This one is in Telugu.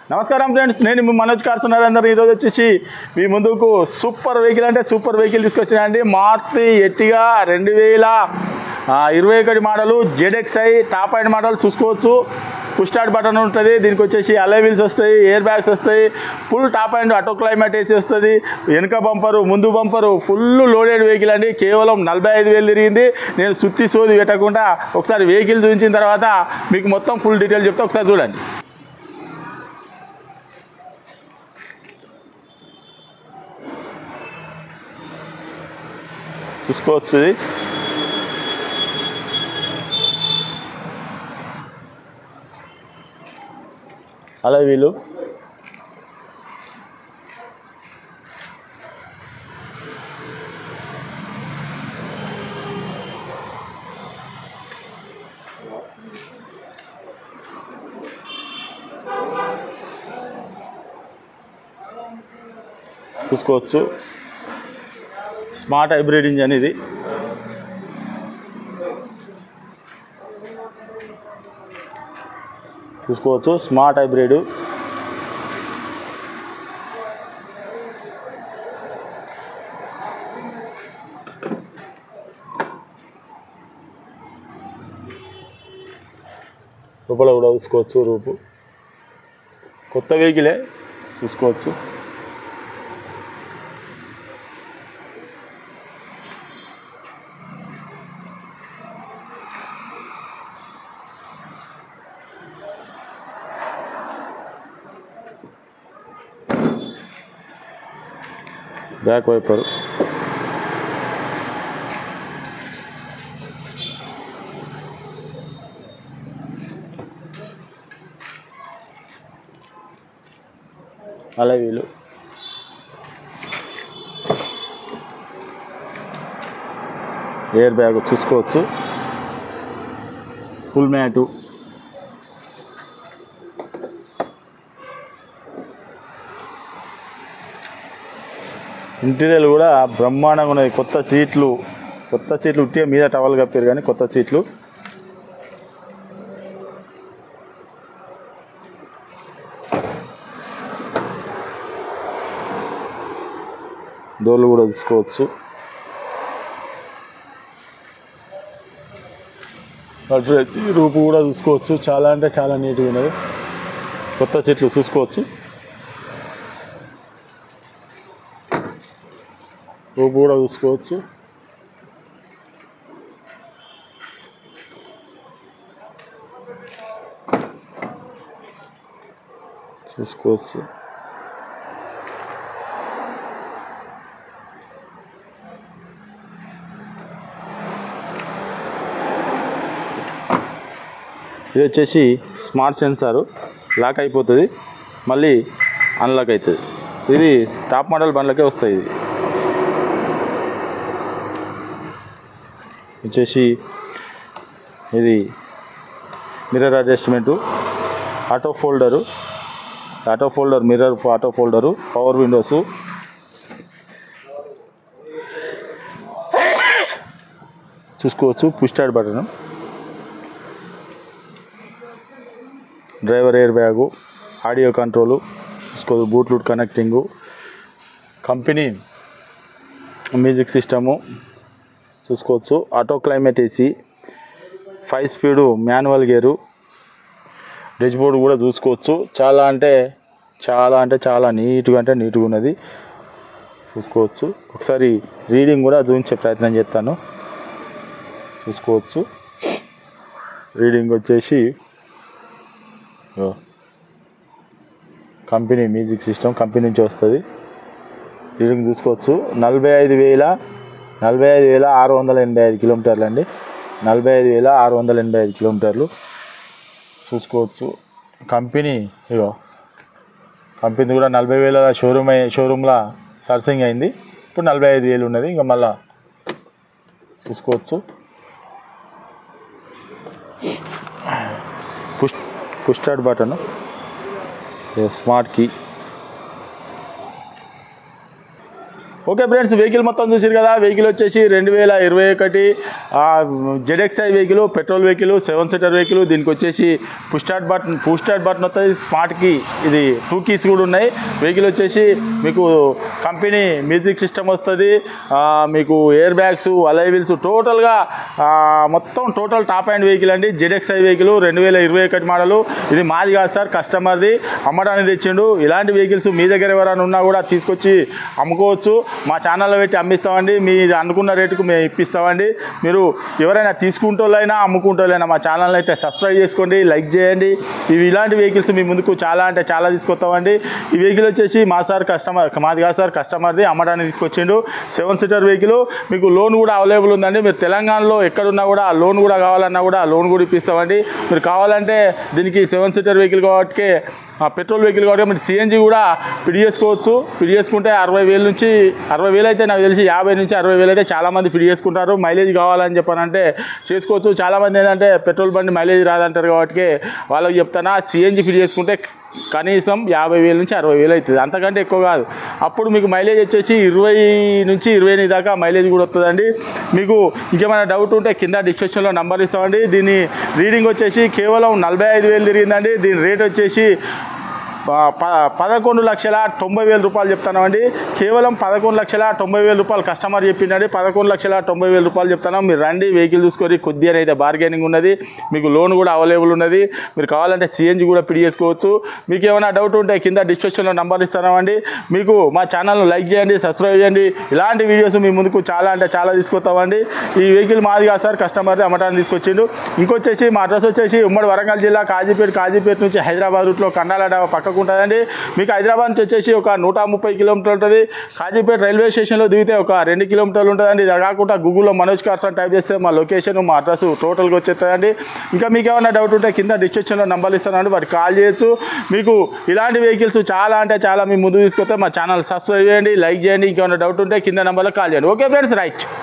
నమస్కారం ఫ్రెండ్స్, నేను మీ మనోజ్ కార్స్ ఉన్నారందరూ. ఈరోజు వచ్చేసి మీ ముందుకు సూపర్ వెహికల్ అంటే సూపర్ వెహికల్ తీసుకొచ్చినా అండి. Maruti Ertiga 2021 model ZXi top end model చూసుకోవచ్చు. పుష్ స్టార్ట్ బటన్ ఉంటుంది. దీనికి వచ్చేసి అలై వీల్స్ వస్తాయి, ఎయిర్ బ్యాగ్స్ వస్తాయి, full top end auto climate AC వస్తుంది. వెనుక బంపరు, ముందు బంపరు, ఫుల్ లోడెడ్ వెహికల్ అండి. కేవలం 45,000 తిరిగింది. నేను సుత్తి సోది పెట్టకుండా ఒకసారి వెహికల్ చూపించిన తర్వాత మీకు మొత్తం ఫుల్ డీటెయిల్ చెప్తే ఒకసారి చూడండి. చూసుకోవచ్చు, అలా వీళ్ళు చూసుకోవచ్చు. స్మార్ట్ హైబ్రిడ్ ఇంజన్ ఇది. చూసుకోవచ్చు, స్మార్ట్ హైబ్రిడ్. లోపల కూడా చూసుకోవచ్చు. రూపు కొత్త వెహికలే, చూసుకోవచ్చు. Back wiper, alloy wheel, air bag చూసుకోవచ్చు. ఫుల్ మ్యాటు, ఇంటీరియర్ కూడా బ్రహ్మాండంగా ఉన్నాయి. కొత్త సీట్లు ఉట్టిగా మీద టవల్ కప్పారు కానీ కొత్త సీట్లు. డోర్లు కూడా చూసుకోవచ్చు. ప్రతి రూపు కూడా చూసుకోవచ్చు. చాలా అంటే చాలా నీట్గా ఉన్నది. కొత్త సీట్లు చూసుకోవచ్చు. రూపు కూడా చూసుకోవచ్చు. ఇది వచ్చేసి స్మార్ట్ సెన్సారు. లాక్ అయిపోతుంది, మళ్ళీ అన్లాక్ అవుతుంది. ఇది టాప్ మోడల్ బండ్లకే వస్తాయి. ఇది వచ్చేసి ఇది mirror adjustment, auto folder, mirror auto folder, power windows, చూసుకోవచ్చు. Push start button, driver air bag, audio control చూసుకోవచ్చు. Bluetooth connecting, company music system చూసుకోవచ్చు. Auto climate AC, 5 speed manual gear, dashboard కూడా చూసుకోవచ్చు. చాలా నీట్గా ఉన్నది. చూసుకోవచ్చు. ఒకసారి రీడింగ్ కూడా చూపించే ప్రయత్నం చేస్తాను. చూసుకోవచ్చు. రీడింగ్ వచ్చేసి కంపెనీ మ్యూజిక్ సిస్టమ్ కంపెనీ నుంచి వస్తుంది. రీడింగ్ చూసుకోవచ్చు. 45,685 కిలోమీటర్లు అండి. 45,685 కిలోమీటర్లు చూసుకోవచ్చు. కంపెనీ కూడా 40,000 షోరూమ్లో సర్సింగ్ అయింది. ఇప్పుడు 45,000 ఉన్నది. ఇంకా మళ్ళా చూసుకోవచ్చు. Push start button, smart key, okay friends, vehicle మొత్తం చూసారు కదా. వెహికల్ వచ్చేసి 2021 ZXi vehicle, petrol vehicle, 7 seater vehicle. దీనికి వచ్చేసి పుష్ స్టార్ట్ బటన్ వస్తుంది, స్మార్ట్ కీ, ఇది 2 కీస్ కూడా ఉన్నాయి. వెహికల్ వచ్చేసి మీకు కంపెనీ మ్యూజిక్ సిస్టమ్ వస్తుంది, మీకు ఎయిర్ బ్యాగ్స్, అలై వీల్స్, టోటల్గా మొత్తం టోటల్ టాప్ అండ్ వెహికల్ అండి. ZXi vehicle 2021 model. ఇది మాది కాదు సార్, కస్టమర్ది, అమ్మడానికి తెచ్చిండు. ఇలాంటి వెహికల్స్ మీ దగ్గర ఎవరైనా ఉన్నా కూడా తీసుకొచ్చి అమ్ముకోవచ్చు. మా ఛానల్లో పెట్టి అమ్మిస్తామండి. మీరు అనుకున్న రేటుకు మేము ఇప్పిస్తామండి. మీరు ఎవరైనా తీసుకుంటోళ్ళైనా అమ్ముకుంటోళ్ళైనా మా ఛానల్ అయితే సబ్స్క్రైబ్ చేసుకోండి, లైక్ చేయండి. ఇలాంటి వెహికల్స్ మీ ముందుకు చాలా అంటే చాలా తీసుకొస్తామండి. ఈ వెహికల్ వచ్చేసి మాది కాదు సార్, కస్టమర్ది, అమ్మడానికి తీసుకొచ్చిండు. 7 సీటర్ వెహికల్. మీకు లోన్ కూడా అవైలబుల్ ఉందండి. మీరు తెలంగాణలో ఎక్కడున్నా కూడా లోన్ కూడా కావాలన్నా కూడా లోన్ కూడా ఇప్పిస్తామండి. మీరు కావాలంటే దీనికి 7 సీటర్ వెహికల్ కాబట్టి, పెట్రోల్ వెహికల్ కాబట్టి మీరు సిఎన్జి కూడా ఫిట్ చేసుకోవచ్చు. ఫిట్ చేసుకుంటే 60,000 నుంచి 60,000 అయితే నాకు తెలిసి 50 నుంచి 60,000 అయితే చాలామంది ఫిట్ చేసుకుంటారు. మైలేజ్ కావాలని చెప్పానంటే చేసుకోవచ్చు. చాలామంది ఏంటంటే పెట్రోల్ బండి మైలేజ్ రాదంటారు కాబట్టి వాళ్ళకి చెప్తానా, సిఎన్జి ఫిట్ చేసుకుంటే కనీసం 50,000 నుంచి 60,000 అవుతుంది, అంతకంటే ఎక్కువ కాదు. అప్పుడు మీకు మైలేజ్ వచ్చేసి 20 నుంచి 28 దాకా మైలేజ్ కూడా వస్తుందండి. మీకు ఇంకేమైనా డౌట్ ఉంటే కింద డిస్క్రిప్షన్లో నంబర్ ఇస్తామండి. దీని రీడింగ్ వచ్చేసి కేవలం 45,000 తిరిగిందండి. దీని రేట్ వచ్చేసి 11,90,000 రూపాయలు చెప్తున్నామండి. కేవలం 11,90,000 రూపాయలు కస్టమర్ చెప్పిండండి. 11,90,000 రూపాయలు చెప్తున్నాం. మీరు రండి, వెహికల్ చూసుకొని కొద్దిగా అయితే బార్గెనింగ్ ఉన్నది. మీకు లోన్ కూడా అవైలబుల్ ఉన్నది. మీరు కావాలంటే సిఎన్జి కూడా ఫిట్ చేసుకోవచ్చు. మీకు ఏమైనా డౌట్ ఉంటే కింద డిస్క్రిప్షన్లో నంబర్ ఇస్తున్నామండి. మీకు మా ఛానల్ను లైక్ చేయండి, సబ్స్క్రైబ్ చేయండి. ఇలాంటి వీడియోస్ మీ ముందుకు చాలా అంటే చాలా తీసుకొస్తామండి. ఈ వెహికల్ మాది కాదు సార్, కస్టమర్ది, అమ్మటాన్ని తీసుకొచ్చిండు. ఇంకొచ్చేసి మా అడ్రస్ వచ్చేసి ఉమ్మడి వరంగల్ జిల్లా కాజీపేట నుంచి హైదరాబాద్ రూట్లో కండాల డాబా పక్కకు ఉంటుందండి. మీకు హైదరాబాద్ నుంచి వచ్చేసి ఒక 130 కిలోమీటర్లు ఉంటుంది. కాజీపేట రైల్వే స్టేషన్లో దిగితే ఒక 2 కిలోమీటర్లు ఉంటుందండి. ఇది కాకుండా గూగుల్లో మనోజ్ కార్స్ అని టైప్ చేస్తే మా లొకేషన్, మా అడ్రస్ టోటల్గా వచ్చేస్తుందండి. ఇంకా మీకు ఏమైనా డౌట్ ఉంటే కింద డిస్క్రిప్షన్లో నంబర్లు ఇస్తానండి, వాటికి కాల్ చేయొచ్చు. మీకు ఇలాంటి వెహికల్స్ చాలా అంటే చాలా మీ ముందు తీసుకొస్తే మా ఛానల్ సబ్స్క్రైబ్ చేయండి, లైక్ చేయండి. ఇంకేమైనా డౌట్ ఉంటే కింద నెంబర్లో కాల్ చేయండి. Okay friends, right.